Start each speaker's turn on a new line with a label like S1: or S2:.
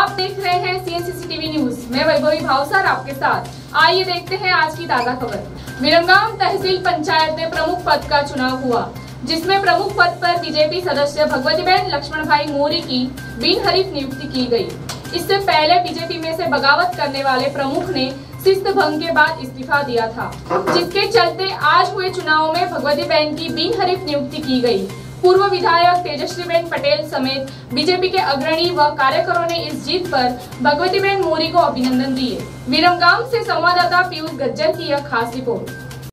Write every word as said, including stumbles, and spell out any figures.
S1: आप देख रहे हैं सीएनसीसीटीवी न्यूज। मैं वैभवी भावसार आपके साथ। आइए देखते हैं आज की ताजा खबर। विरमगाम तहसील पंचायत में प्रमुख पद का चुनाव हुआ, जिसमें प्रमुख पद पर बीजेपी सदस्य भगवतीबेन लक्ष्मण भाई मोरी की बिनहरीफ नियुक्ति की गई। इससे पहले बीजेपी में से बगावत करने वाले प्रमुख ने शिस्त भंग के बाद इस्तीफा दिया था, जिसके चलते आज हुए चुनाव में भगवतीबेन की बिनहरीफ नियुक्ति की गई। पूर्व विधायक तेजस्वीबेन पटेल समेत बीजेपी के अग्रणी व कार्यकरों ने इस जीत पर भगवतीबेन मोरी को अभिनंदन दिए। विरमगाम से संवाददाता पीयूष गज्जर की यह खास रिपोर्ट।